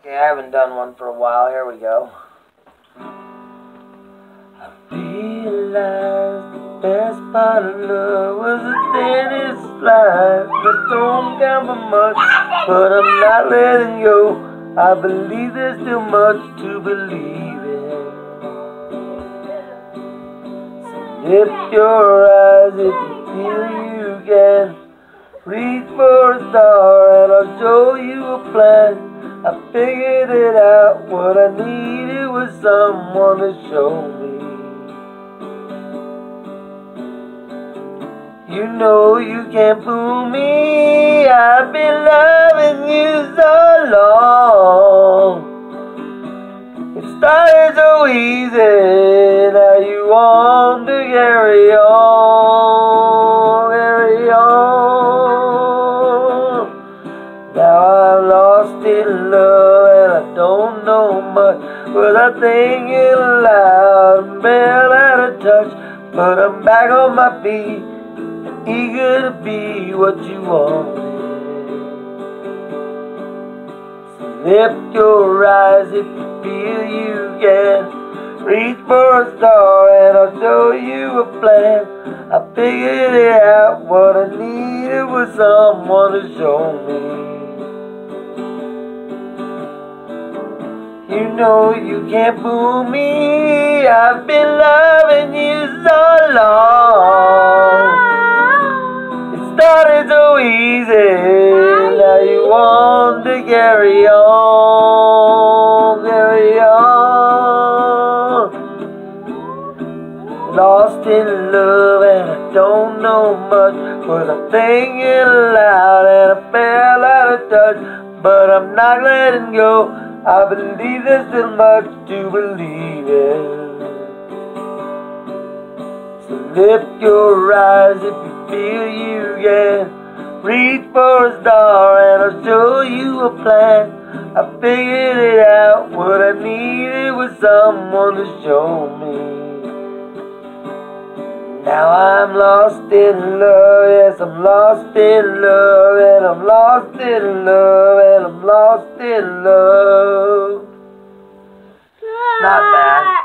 Okay, I haven't done one for a while. Here we go. I realized the best part of love was the thinnest line that don't count for much, but I'm not letting go. I believe there's still much to believe in. So lift your eyes if you feel you can. Reach for a star and I'll show you a plan. I figured it out, what I needed was someone to show me. You know you can't fool me, I've been loving you so long. It started so easy, now you want to carry on, carry on. Now I'm lost in love and I don't know much, but I think it loud, barely out of touch. But I'm back on my feet, eager to be what you wanted. So lift your eyes if you feel you can. Reach for a star and I'll show you a plan. I figured it out, what I needed was someone to show me. You know you can't fool me, I've been loving you so long. It started so easy, now you want to carry on, carry on. Lost in love and I don't know much, but I'm thinking aloud and I fell out of touch. But I'm not letting go, I believe there's still much to believe in. So lift your eyes if you feel you can. Reach for a star and I'll show you a plan. I figured it out, what I needed was someone to show me. Now I'm lost in love, yes I'm lost in love, and I'm lost in love, and I'm lost in love. Not bad.